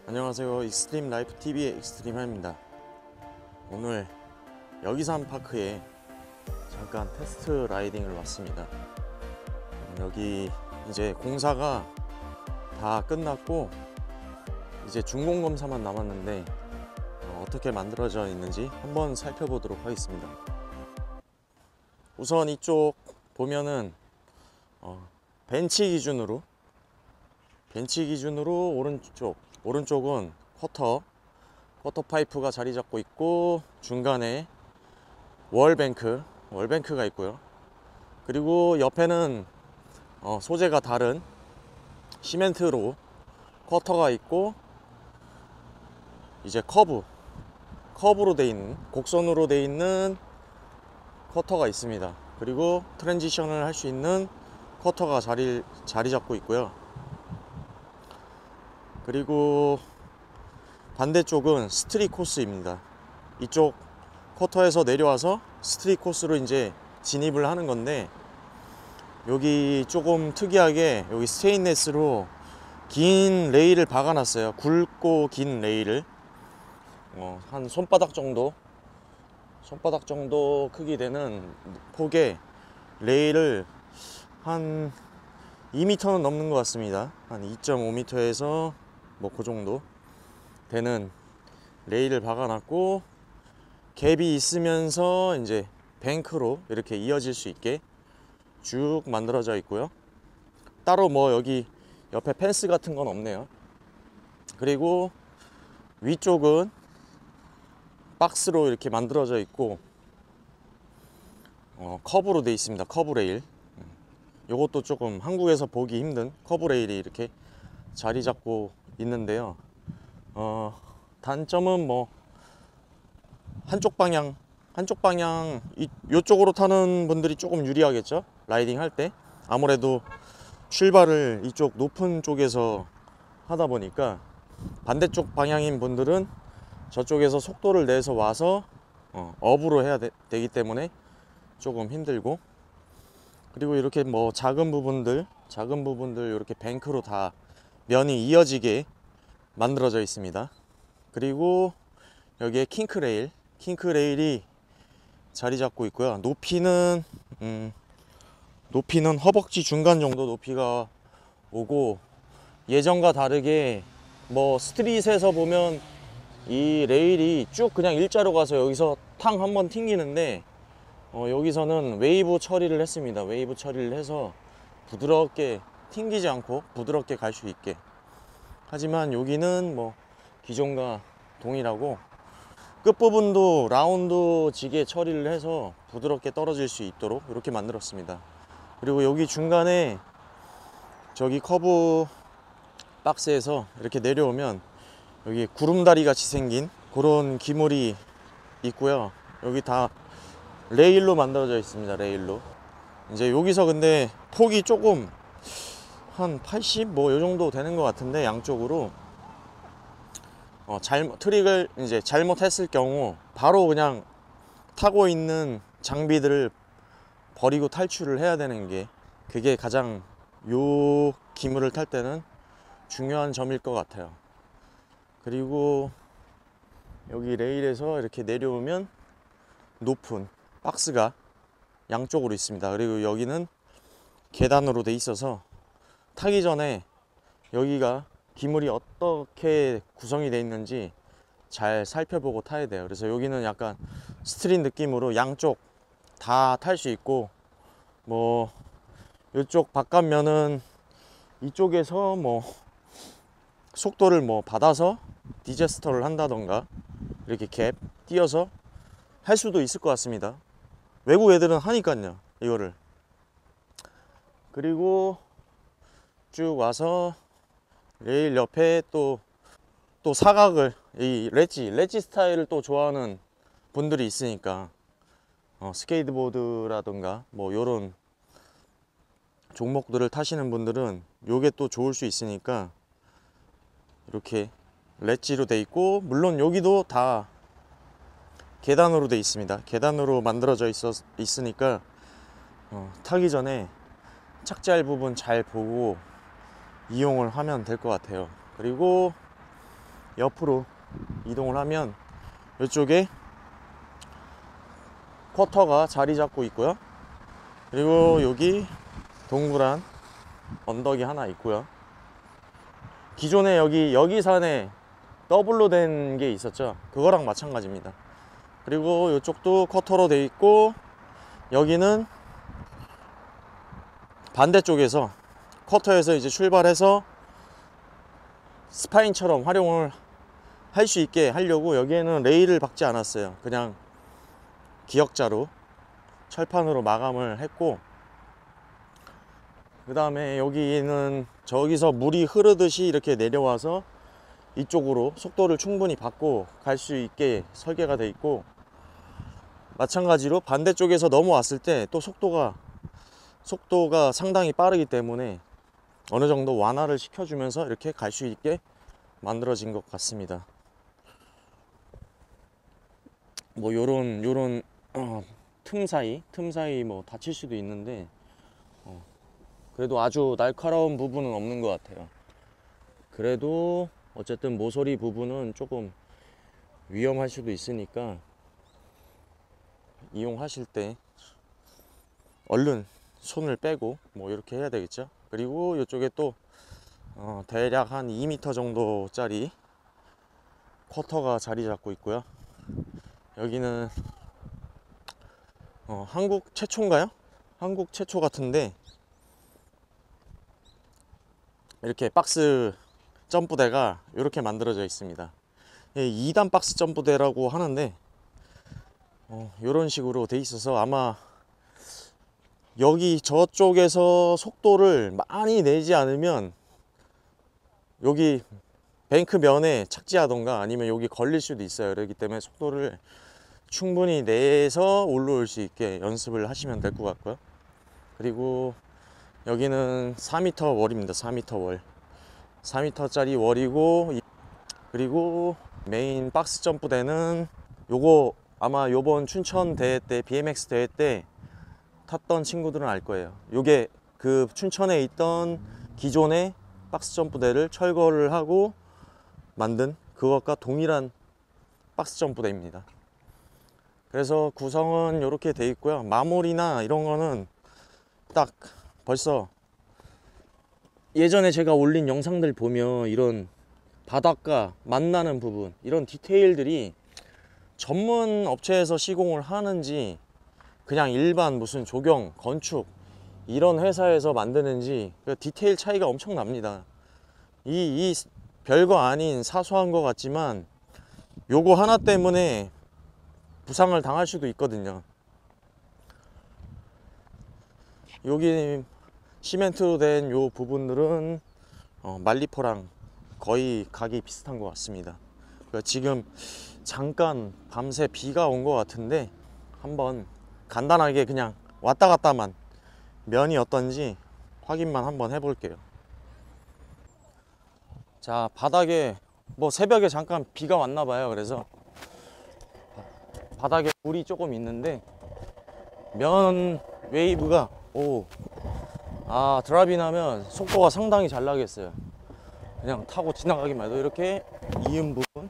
안녕하세요. 익스트림 라이프 TV의 익스트림 한입니다. 오늘 여기산 파크에 잠깐 테스트 라이딩을 왔습니다. 여기 이제 공사가 다 끝났고 이제 준공 검사만 남았는데 어떻게 만들어져 있는지 한번 살펴보도록 하겠습니다. 우선 이쪽 보면은 벤치 기준으로 오른쪽은 쿼터 파이프가 자리 잡고 있고, 중간에 월뱅크가 있고요. 그리고 옆에는 소재가 다른 시멘트로 쿼터가 있고, 이제 커브로 돼 있는, 곡선으로 돼 있는 쿼터가 있습니다. 그리고 트랜지션을 할 수 있는 쿼터가 자리 잡고 있고요. 그리고 반대쪽은 스트릿 코스입니다. 이쪽 쿼터에서 내려와서 스트릿 코스로 이제 진입을 하는 건데, 여기 조금 특이하게 여기 스테인레스로 긴 레일을 박아놨어요. 굵고 긴 레일을 한 손바닥 정도 크기 되는 폭의 레일을 한 2m는 넘는 것 같습니다. 한 2.5m에서 뭐 그 정도 되는 레일을 박아놨고, 갭이 있으면서 이제 뱅크로 이렇게 이어질 수 있게 쭉 만들어져 있고요. 따로 뭐 여기 옆에 펜스 같은 건 없네요. 그리고 위쪽은 박스로 이렇게 만들어져 있고, 커브로 되어 있습니다. 커브 레일. 요것도 조금 한국에서 보기 힘든 커브 레일이 이렇게 자리 잡고 있는데요. 단점은 뭐 한쪽 방향 이쪽으로 타는 분들이 조금 유리하겠죠. 라이딩 할 때 아무래도 출발을 이쪽 높은 쪽에서 하다 보니까, 반대쪽 방향인 분들은 저쪽에서 속도를 내서 와서 업으로 해야 되기 때문에 조금 힘들고, 그리고 이렇게 뭐 작은 부분들 이렇게 뱅크로 다 면이 이어지게 만들어져 있습니다. 그리고 여기에 킹크레일이 자리 잡고 있고요. 높이는 허벅지 중간 정도 높이가 오고, 예전과 다르게 뭐 스트릿에서 보면 이 레일이 쭉 그냥 일자로 가서 여기서 탕 한번 튕기는데, 여기서는 웨이브 처리를 했습니다. 웨이브 처리를 해서 부드럽게 튕기지 않고 부드럽게 갈 수 있게. 하지만 여기는 뭐 기존과 동일하고, 끝부분도 라운드 지게 처리를 해서 부드럽게 떨어질 수 있도록 이렇게 만들었습니다. 그리고 여기 중간에 저기 커브 박스에서 이렇게 내려오면 여기 구름다리 같이 생긴 그런 기물이 있고요. 여기 다 레일로 만들어져 있습니다. 레일로. 이제 여기서 근데 폭이 조금 한 80 뭐 요 정도 되는 것 같은데, 양쪽으로 트릭을 이제 잘못했을 경우 바로 그냥 타고 있는 장비들을 버리고 탈출을 해야 되는 게, 그게 가장 요 기물을 탈 때는 중요한 점일 것 같아요. 그리고 여기 레일에서 이렇게 내려오면 높은 박스가 양쪽으로 있습니다. 그리고 여기는 계단으로 돼 있어서 타기 전에 여기가 기물이 어떻게 구성이 되어 있는지 잘 살펴보고 타야 돼요. 그래서 여기는 약간 스트릿 느낌으로 양쪽 다 탈 수 있고, 뭐 이쪽 바깥면은 이쪽에서 뭐 속도를 뭐 받아서 디제스터를 한다던가 이렇게 갭 띄어서 할 수도 있을 것 같습니다. 외국 애들은 하니까요, 이거를. 그리고 쭉 와서 레일 옆에 또 사각을, 이 렛지 스타일을 또 좋아하는 분들이 있으니까, 스케이트보드라든가 뭐 요런 종목들을 타시는 분들은 요게 또 좋을 수 있으니까 이렇게 렛지로 돼 있고, 물론 여기도 다 계단으로 돼 있습니다. 계단으로 만들어져 있으니까 타기 전에 착지할 부분 잘 보고 이용을 하면 될 것 같아요. 그리고 옆으로 이동을 하면 이쪽에 쿼터가 자리 잡고 있고요. 그리고 여기 동그란 언덕이 하나 있고요. 기존에 여기 산에 더블로 된 게 있었죠. 그거랑 마찬가지입니다. 그리고 이쪽도 쿼터로 돼 있고, 여기는 반대쪽에서 쿼터에서 이제 출발해서 스파인처럼 활용을 할 수 있게 하려고 여기에는 레일을 박지 않았어요. 그냥 기역자로 철판으로 마감을 했고, 그 다음에 여기는 저기서 물이 흐르듯이 이렇게 내려와서 이쪽으로 속도를 충분히 받고 갈 수 있게 설계가 돼 있고, 마찬가지로 반대쪽에서 넘어왔을 때 또 속도가 상당히 빠르기 때문에 어느 정도 완화를 시켜주면서 이렇게 갈 수 있게 만들어진 것 같습니다. 뭐 요런 틈 사이 뭐 다칠 수도 있는데 그래도 아주 날카로운 부분은 없는 것 같아요. 그래도 어쨌든 모서리 부분은 조금 위험할 수도 있으니까 이용하실 때 얼른 손을 빼고 뭐 이렇게 해야 되겠죠. 그리고 이쪽에 또 대략 한 2m 정도짜리 쿼터가 자리 잡고 있고요. 여기는 한국 최초인가요? 한국 최초 같은데 이렇게 박스 점프대가 이렇게 만들어져 있습니다. 2단 박스 점프대라고 하는데 이런 식으로 돼 있어서 아마 여기 저쪽에서 속도를 많이 내지 않으면 여기 뱅크 면에 착지하던가 아니면 여기 걸릴 수도 있어요. 그렇기 때문에 속도를 충분히 내서 올라올 수 있게 연습을 하시면 될 것 같고요. 그리고 여기는 4m 월입니다. 4m 월, 4m짜리 월이고, 그리고 메인 박스 점프대는 요거 아마 요번 춘천 대회 때, BMX 대회 때 탔던 친구들은 알 거예요. 요게 그 춘천에 있던 기존의 박스 점프대를 철거를 하고 만든 그것과 동일한 박스 점프대입니다. 그래서 구성은 이렇게 돼 있고요. 마모리나 이런 거는 딱 벌써 예전에 제가 올린 영상들 보면 이런 바닥과 만나는 부분, 이런 디테일들이 전문 업체에서 시공을 하는지 그냥 일반 무슨 조경, 건축 이런 회사에서 만드는지 그 디테일 차이가 엄청 납니다. 이 별거 아닌 사소한 것 같지만 요거 하나 때문에 부상을 당할 수도 있거든요. 여기 시멘트로 된 요 부분들은 말리포랑 거의 각이 비슷한 것 같습니다. 지금 잠깐 밤새 비가 온 것 같은데 한번 간단하게 그냥 왔다 갔다만 면이 어떤지 확인만 한번 해볼게요. 자, 바닥에 뭐 새벽에 잠깐 비가 왔나 봐요. 그래서 바닥에 물이 조금 있는데 면 웨이브가 드랍이 나면 속도가 상당히 잘 나겠어요. 그냥 타고 지나가기만 해도 이렇게 이음 부분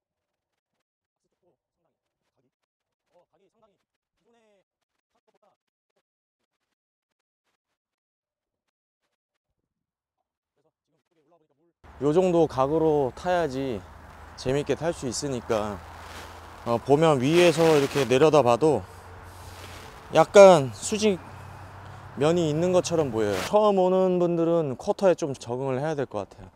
요 정도 각으로 타야지 재밌게 탈 수 있으니까 보면 위에서 이렇게 내려다 봐도 약간 수직 면이 있는 것처럼 보여요. 처음 오는 분들은 쿼터에 좀 적응을 해야 될 것 같아요.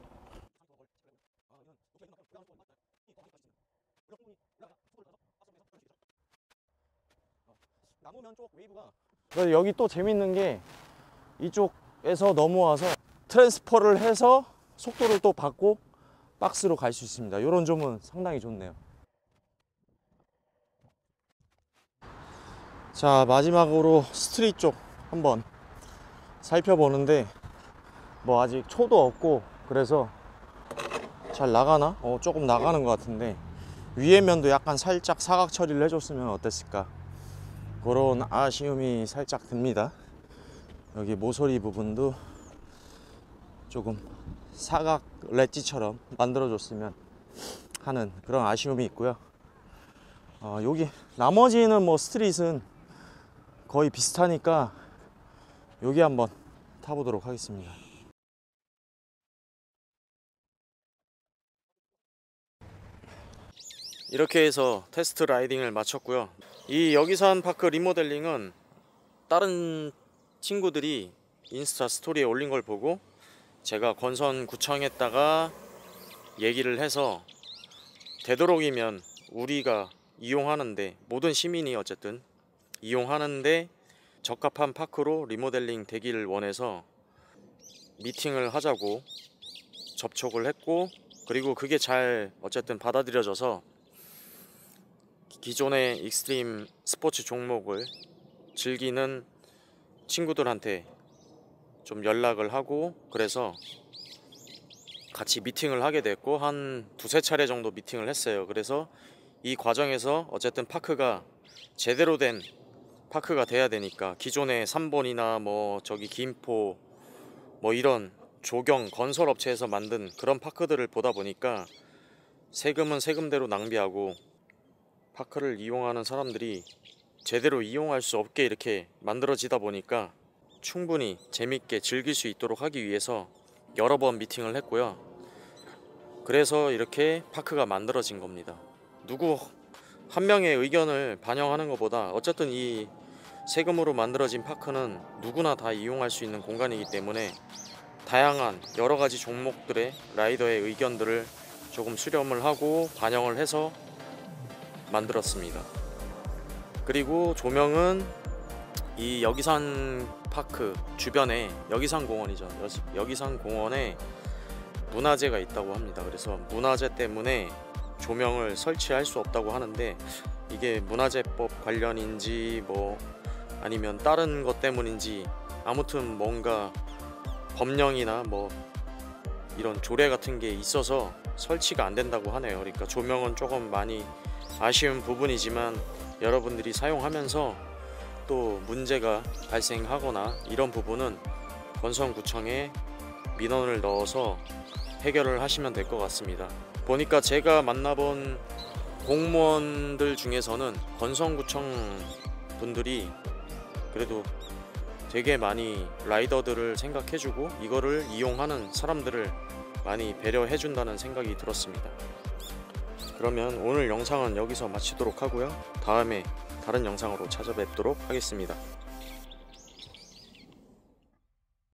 그래서 여기 또 재밌는 게 이쪽에서 넘어와서 트랜스퍼를 해서 속도를 또 받고 박스로 갈 수 있습니다. 이런 점은 상당히 좋네요. 자, 마지막으로 스트릿 쪽 한번 살펴보는데 뭐 아직 초도 없고 그래서 잘 나가나? 조금 나가는 것 같은데 위에 면도 약간 살짝 사각 처리를 해줬으면 어땠을까, 그런 아쉬움이 살짝 듭니다. 여기 모서리 부분도 조금 사각 렛지처럼 만들어줬으면 하는 그런 아쉬움이 있고요. 여기 나머지는 뭐 스트릿은 거의 비슷하니까 여기 한번 타보도록 하겠습니다. 이렇게 해서 테스트 라이딩을 마쳤고요. 이 여기산 파크 리모델링은 다른 친구들이 인스타 스토리에 올린 걸 보고 제가 건선구청에다가 얘기를 해서 되도록이면 우리가 이용하는데, 모든 시민이 어쨌든 이용하는데 적합한 파크로 리모델링 되기를 원해서 미팅을 하자고 접촉을 했고, 그리고 그게 잘 어쨌든 받아들여져서 기존의 익스트림 스포츠 종목을 즐기는 친구들한테 좀 연락을 하고, 그래서 같이 미팅을 하게 됐고 한 두세 차례 정도 미팅을 했어요. 그래서 이 과정에서 어쨌든 파크가 제대로 된 파크가 돼야 되니까, 기존의 3번이나 뭐 저기 김포 뭐 이런 조경 건설업체에서 만든 그런 파크들을 보다 보니까 세금은 세금대로 낭비하고 파크를 이용하는 사람들이 제대로 이용할 수 없게 이렇게 만들어지다 보니까 충분히 재밌게 즐길 수 있도록 하기 위해서 여러 번 미팅을 했고요. 그래서 이렇게 파크가 만들어진 겁니다. 누구 한 명의 의견을 반영하는 것보다 어쨌든 이 세금으로 만들어진 파크는 누구나 다 이용할 수 있는 공간이기 때문에 다양한 여러 가지 종목들의 라이더의 의견들을 조금 수렴을 하고 반영을 해서 만들었습니다. 그리고 조명은 이 여기산 파크 주변에 여기산 공원이죠. 여기산 공원에 문화재가 있다고 합니다. 그래서 문화재 때문에 조명을 설치할 수 없다고 하는데, 이게 문화재법 관련인지 뭐 아니면 다른 것 때문인지 아무튼 뭔가 법령이나 뭐 이런 조례 같은 게 있어서 설치가 안 된다고 하네요. 그러니까 조명은 조금 많이 아쉬운 부분이지만 여러분들이 사용하면서 또 문제가 발생하거나 이런 부분은 건선구청에 민원을 넣어서 해결을 하시면 될 것 같습니다. 보니까 제가 만나본 공무원들 중에서는 건선구청 분들이 그래도 되게 많이 라이더들을 생각해주고 이거를 이용하는 사람들을 많이 배려해준다는 생각이 들었습니다. 그러면 오늘 영상은 여기서 마치도록 하고요. 다음에 다른 영상으로 찾아뵙도록 하겠습니다.